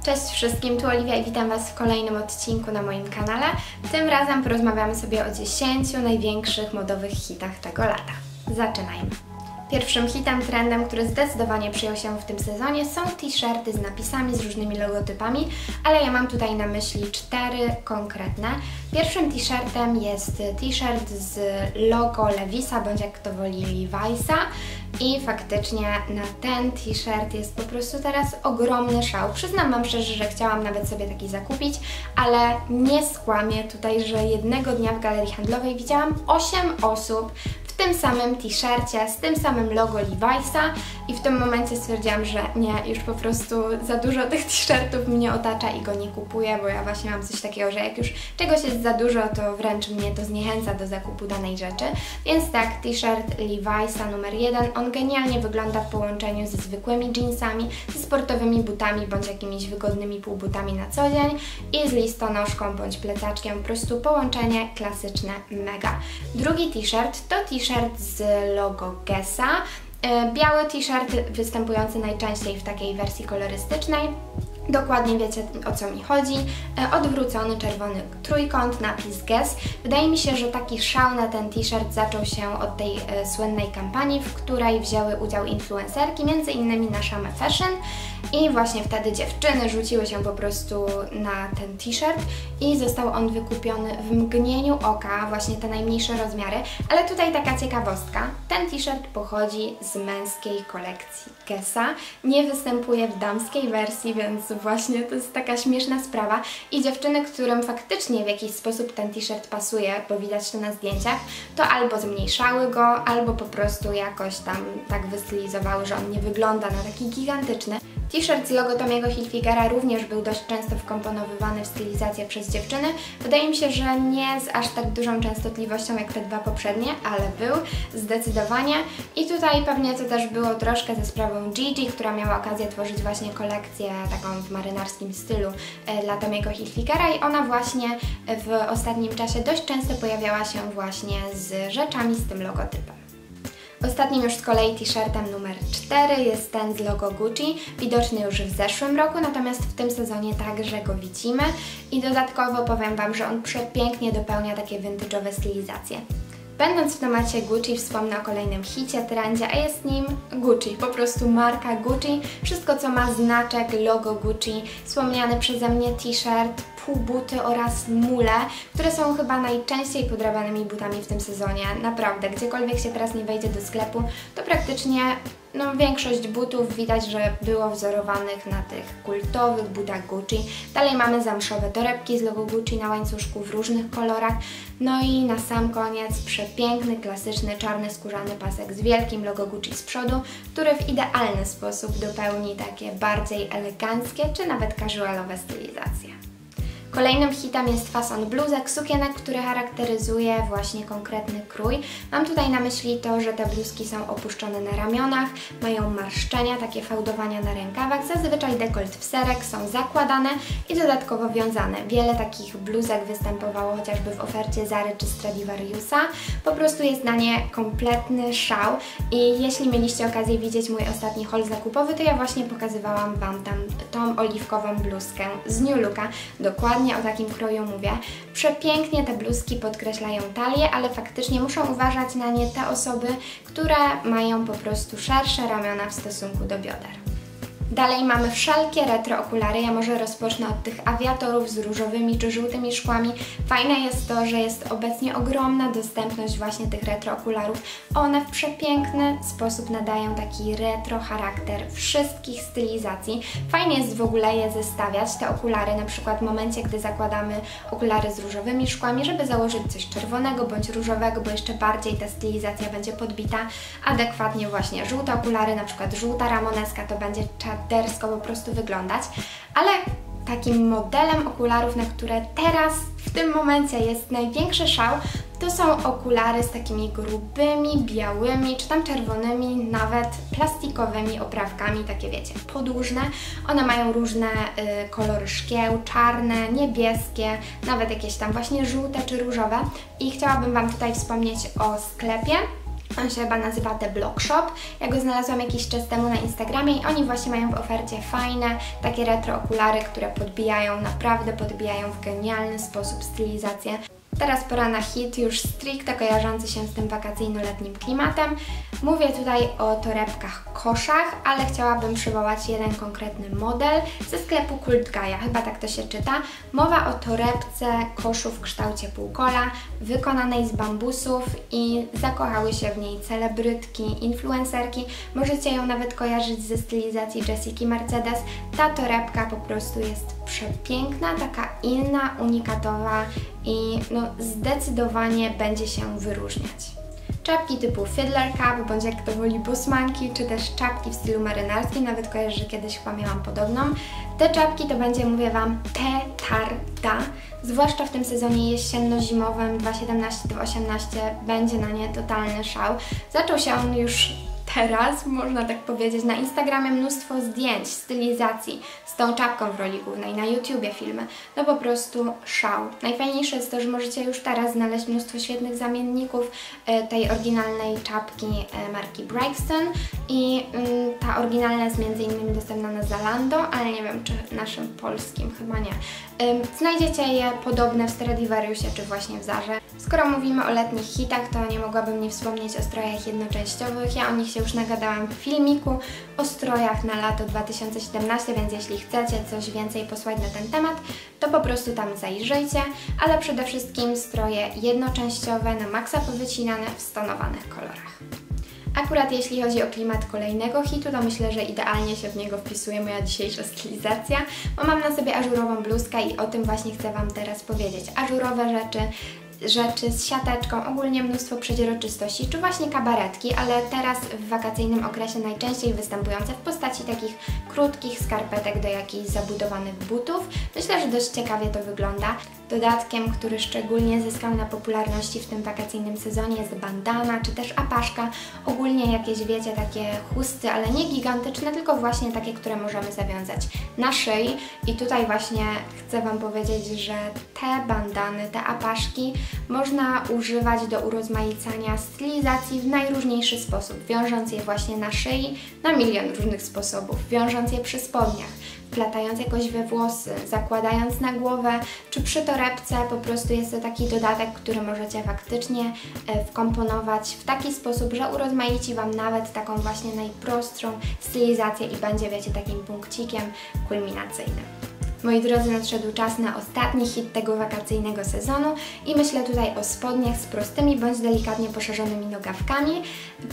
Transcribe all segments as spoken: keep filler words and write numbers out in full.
Cześć wszystkim, tu Oliwia i witam Was w kolejnym odcinku na moim kanale. Tym razem porozmawiamy sobie o dziesięciu największych modowych hitach tego lata. Zaczynajmy! Pierwszym hitem, trendem, który zdecydowanie przyjął się w tym sezonie, są t-shirty z napisami, z różnymi logotypami, ale ja mam tutaj na myśli cztery konkretne. Pierwszym t-shirtem jest t-shirt z logo Levisa, bądź jak kto woli Levi'sa. I faktycznie na ten t-shirt jest po prostu teraz ogromny szał. Przyznam Wam szczerze, że chciałam nawet sobie taki zakupić, ale nie skłamię tutaj, że jednego dnia w galerii handlowej widziałam osiem osób w tym samym t-shircie, z tym samym logo Levi'sa i w tym momencie stwierdziłam, że nie, już po prostu za dużo tych t-shirtów mnie otacza i go nie kupuję, bo ja właśnie mam coś takiego, że jak już czegoś jest za dużo, to wręcz mnie to zniechęca do zakupu danej rzeczy. Więc tak, t-shirt Levi'sa numer jeden, on genialnie wygląda w połączeniu ze zwykłymi jeansami, ze sportowymi butami bądź jakimiś wygodnymi półbutami na co dzień i z listonoszką bądź plecaczkiem, po prostu połączenie klasyczne, mega. Drugi t-shirt to t-shirt z logo Guessa. Biały t-shirt występujący najczęściej w takiej wersji kolorystycznej. Dokładnie wiecie, o co mi chodzi. Odwrócony czerwony trójkąt, napis Guess. Wydaje mi się, że taki szał na ten t-shirt zaczął się od tej e, słynnej kampanii, w której wzięły udział influencerki, między innymi nasza Me Fashion. I właśnie wtedy dziewczyny rzuciły się po prostu na ten t-shirt i został on wykupiony w mgnieniu oka, właśnie te najmniejsze rozmiary. Ale tutaj taka ciekawostka, ten t-shirt pochodzi z męskiej kolekcji Guessa, nie występuje w damskiej wersji, więc właśnie to jest taka śmieszna sprawa i dziewczyny, którym faktycznie w jakiś sposób ten t-shirt pasuje, bo widać to na zdjęciach, to albo zmniejszały go, albo po prostu jakoś tam tak wystylizowały, że on nie wygląda na taki gigantyczny. T-shirt z logo Tommy'ego Hilfigera również był dość często wkomponowywany w stylizację przez dziewczyny. Wydaje mi się, że nie z aż tak dużą częstotliwością jak te dwa poprzednie, ale był zdecydowanie. I tutaj pewnie to też było troszkę ze sprawą Gigi, która miała okazję tworzyć właśnie kolekcję taką w marynarskim stylu dla Tommy'ego Hilfigera i ona właśnie w ostatnim czasie dość często pojawiała się właśnie z rzeczami z tym logotypem. Ostatnim już z kolei t-shirtem numer cztery jest ten z logo Gucci, widoczny już w zeszłym roku, natomiast w tym sezonie także go widzimy i dodatkowo powiem Wam, że on przepięknie dopełnia takie vintage'owe stylizacje. Będąc w temacie Gucci, wspomnę o kolejnym hicie, trendzie, a jest nim Gucci, po prostu marka Gucci. Wszystko, co ma znaczek, logo Gucci, wspomniany przeze mnie t-shirt, półbuty oraz mule, które są chyba najczęściej podrabianymi butami w tym sezonie. Naprawdę, gdziekolwiek się teraz nie wejdzie do sklepu, to praktycznie no, większość butów widać, że było wzorowanych na tych kultowych butach Gucci. Dalej mamy zamszowe torebki z logo Gucci na łańcuszku w różnych kolorach. No i na sam koniec przepiękny, klasyczny, czarny skórzany pasek z wielkim logo Gucci z przodu, który w idealny sposób dopełni takie bardziej eleganckie czy nawet casualowe stylizacje. Kolejnym hitem jest fason bluzek, sukienek, który charakteryzuje właśnie konkretny krój. Mam tutaj na myśli to, że te bluzki są opuszczone na ramionach, mają marszczenia, takie fałdowania na rękawach, zazwyczaj dekolt w serek, są zakładane i dodatkowo wiązane. Wiele takich bluzek występowało chociażby w ofercie Zary czy Stradivariusa. Po prostu jest na nie kompletny szał i jeśli mieliście okazję widzieć mój ostatni haul zakupowy, to ja właśnie pokazywałam Wam tam tą oliwkową bluzkę z New Looka, dokładnie o takim kroju mówię. Przepięknie te bluzki podkreślają talię, ale faktycznie muszą uważać na nie te osoby, które mają po prostu szersze ramiona w stosunku do bioder. Dalej mamy wszelkie retro okulary, ja może rozpocznę od tych awiatorów z różowymi czy żółtymi szkłami. Fajne jest to, że jest obecnie ogromna dostępność właśnie tych retro okularów. One w przepiękny sposób nadają taki retro charakter wszystkich stylizacji. Fajnie jest w ogóle je zestawiać, te okulary, na przykład w momencie, gdy zakładamy okulary z różowymi szkłami, żeby założyć coś czerwonego bądź różowego, bo jeszcze bardziej ta stylizacja będzie podbita. Adekwatnie właśnie żółte okulary, na przykład żółta ramoneska, to będzie dersko po prostu wyglądać, ale takim modelem okularów, na które teraz w tym momencie jest największy szał, to są okulary z takimi grubymi, białymi, czy tam czerwonymi, nawet plastikowymi oprawkami, takie wiecie, podłużne. One mają różne y, kolory szkieł, czarne, niebieskie, nawet jakieś tam właśnie żółte czy różowe i chciałabym Wam tutaj wspomnieć o sklepie, On się chyba nazywa The Block Shop. Ja go znalazłam jakiś czas temu na Instagramie i oni właśnie mają w ofercie fajne, takie retro okulary, które podbijają, naprawdę podbijają w genialny sposób stylizację. Teraz pora na hit już stricte kojarzący się z tym wakacyjno-letnim klimatem. Mówię tutaj o torebkach koszach, ale chciałabym przywołać jeden konkretny model ze sklepu Cult Gaia, chyba tak to się czyta. Mowa o torebce koszu w kształcie półkola, wykonanej z bambusów i zakochały się w niej celebrytki, influencerki. Możecie ją nawet kojarzyć ze stylizacji Jessiki Mercedes. Ta torebka po prostu jest przepiękna, taka inna, unikatowa i no, zdecydowanie będzie się wyróżniać. Czapki typu Fiddler Cap, bądź jak to woli bosmanki, czy też czapki w stylu marynarskim, nawet kojarzę, że kiedyś chyba miałam podobną. Te czapki to będzie, mówię Wam, petarda, zwłaszcza w tym sezonie jesienno-zimowym dwa tysiące siedemnasty dwa tysiące osiemnasty będzie na nie totalny szał. Zaczął się on już teraz, można tak powiedzieć, na Instagramie mnóstwo zdjęć, stylizacji z tą czapką w roli głównej, na YouTubie filmy, no po prostu szał. Najfajniejsze jest to, że możecie już teraz znaleźć mnóstwo świetnych zamienników e, tej oryginalnej czapki e, marki Brixton i mm, ta oryginalna jest między innymi dostępna na Zalando, ale nie wiem, czy naszym polskim, chyba nie. Ym, znajdziecie je podobne w Stradivariusie czy właśnie w Zarze. Skoro mówimy o letnich hitach, to nie mogłabym nie wspomnieć o strojach jednoczęściowych. Ja o nich się już nagadałam w filmiku o strojach na lato dwa tysiące siedemnaście, więc jeśli chcecie coś więcej posłać na ten temat, to po prostu tam zajrzyjcie, ale przede wszystkim stroje jednoczęściowe, na maksa powycinane w stonowanych kolorach. Akurat jeśli chodzi o klimat kolejnego hitu, to myślę, że idealnie się w niego wpisuje moja dzisiejsza stylizacja, bo mam na sobie ażurową bluzkę i o tym właśnie chcę Wam teraz powiedzieć. Ażurowe rzeczy, rzeczy z siateczką, ogólnie mnóstwo przeźroczystości, czy właśnie kabaretki, ale teraz w wakacyjnym okresie najczęściej występujące w postaci takich krótkich skarpetek do jakichś zabudowanych butów. Myślę, że dość ciekawie to wygląda. Dodatkiem, który szczególnie zyskał na popularności w tym wakacyjnym sezonie, jest bandana, czy też apaszka. Ogólnie jakieś, wiecie, takie chusty, ale nie gigantyczne, tylko właśnie takie, które możemy zawiązać na szyi. I tutaj właśnie chcę Wam powiedzieć, że te bandany, te apaszki można używać do urozmaicania stylizacji w najróżniejszy sposób, wiążąc je właśnie na szyi na milion różnych sposobów, wiążąc je przy spodniach, wplatając jakoś we włosy, zakładając na głowę, czy przy torebce. Po prostu jest to taki dodatek, który możecie faktycznie wkomponować w taki sposób, że urozmaici Wam nawet taką właśnie najprostszą stylizację i będzie, wiecie, takim punkcikiem kulminacyjnym. Moi drodzy, nadszedł czas na ostatni hit tego wakacyjnego sezonu i myślę tutaj o spodniach z prostymi bądź delikatnie poszerzonymi nogawkami,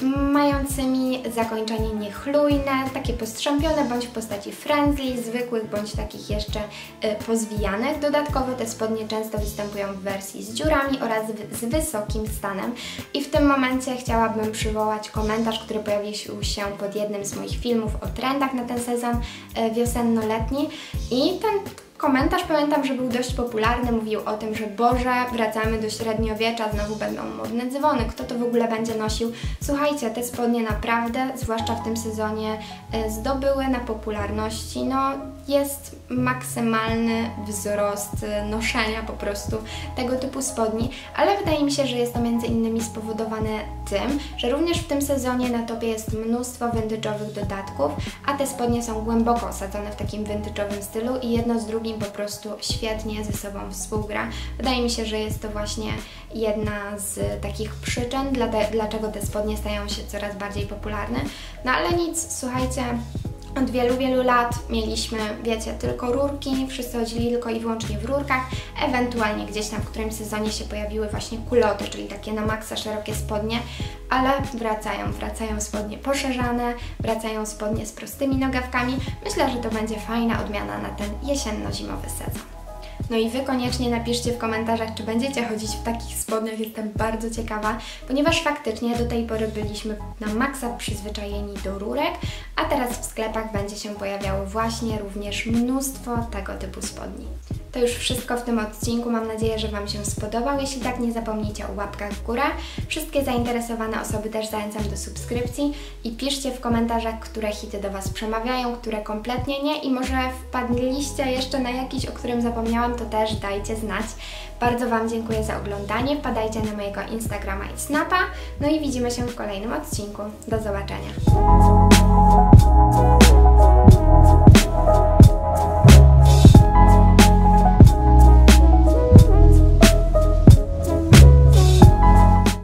mającymi zakończenie niechlujne, takie postrzępione bądź w postaci frędzli, zwykłych bądź takich jeszcze y, pozwijanych. Dodatkowo te spodnie często występują w wersji z dziurami oraz z wysokim stanem i w tym momencie chciałabym przywołać komentarz, który pojawił się pod jednym z moich filmów o trendach na ten sezon y, wiosenno-letni i ten komentarz, pamiętam, że był dość popularny, mówił o tym, że Boże, wracamy do średniowiecza, znowu będą modne dzwony, kto to w ogóle będzie nosił. Słuchajcie, te spodnie naprawdę, zwłaszcza w tym sezonie, zdobyły na popularności. No, jest maksymalny wzrost noszenia po prostu tego typu spodni, ale wydaje mi się, że jest to między innymi spowodowane tym, że również w tym sezonie na topie jest mnóstwo vintage'owych dodatków, a te spodnie są głęboko osadzone w takim vintage'owym stylu i jedno z drugim po prostu świetnie ze sobą współgra. Wydaje mi się, że jest to właśnie jedna z takich przyczyn, dla te, dlaczego te spodnie stają się coraz bardziej popularne. No ale nic, słuchajcie, od wielu, wielu lat mieliśmy, wiecie, tylko rurki, wszyscy chodzili tylko i wyłącznie w rurkach, ewentualnie gdzieś tam w którymś sezonie się pojawiły właśnie kuloty, czyli takie na maksa szerokie spodnie, ale wracają, wracają spodnie poszerzane, wracają spodnie z prostymi nogawkami. Myślę, że to będzie fajna odmiana na ten jesienno-zimowy sezon. No i Wy koniecznie napiszcie w komentarzach, czy będziecie chodzić w takich spodniach, jestem bardzo ciekawa, ponieważ faktycznie do tej pory byliśmy na maksa przyzwyczajeni do rurek, a teraz w sklepach będzie się pojawiało właśnie również mnóstwo tego typu spodni. To już wszystko w tym odcinku. Mam nadzieję, że Wam się spodobał. Jeśli tak, nie zapomnijcie o łapkach w górę. Wszystkie zainteresowane osoby też zachęcam do subskrypcji i piszcie w komentarzach, które hity do Was przemawiają, które kompletnie nie i może wpadliście jeszcze na jakiś, o którym zapomniałam, to też dajcie znać. Bardzo Wam dziękuję za oglądanie. Wpadajcie na mojego Instagrama i Snapa. No i widzimy się w kolejnym odcinku. Do zobaczenia.